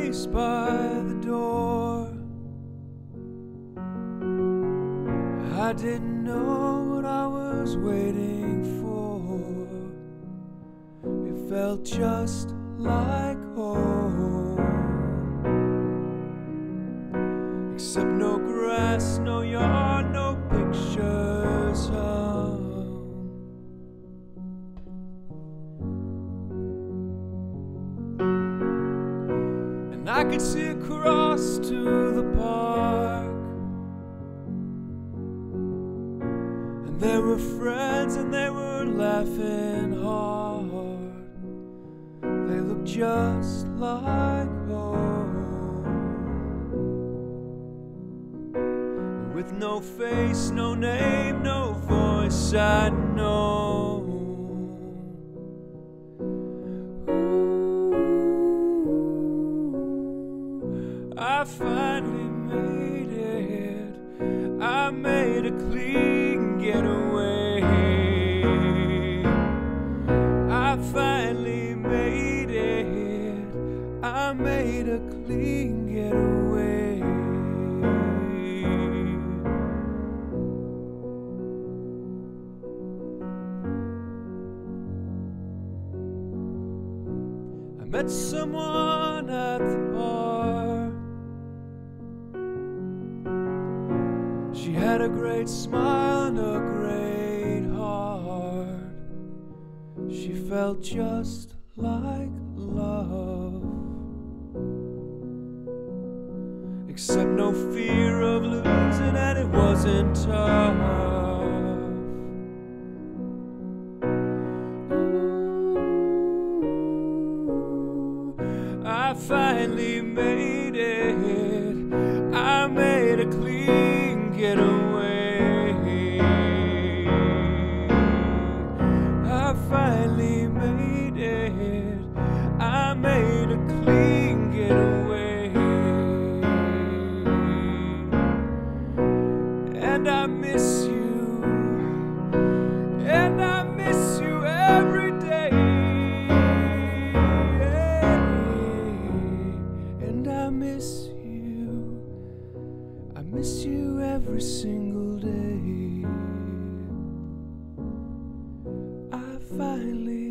face by the door. I didn't know what I was waiting for. It felt just like home, except no grass, no yard, no pictures hung. And I could see across to the park, and there were friends and they were laughing hard. They looked just like home, with no face, no name, no voice I know. Ooh, I finally made it. I made a clean getaway. I finally made it. I made a clean getaway. I met someone at the bar. She had a great smile and a great heart. She felt just like love, except no fear of losing, and it wasn't tough. Ooh, I finally made it. I made a clean getaway. I finally made it. I made a clean getaway. And I miss you. And I miss you every day. And I miss you. I miss you every single day. I finally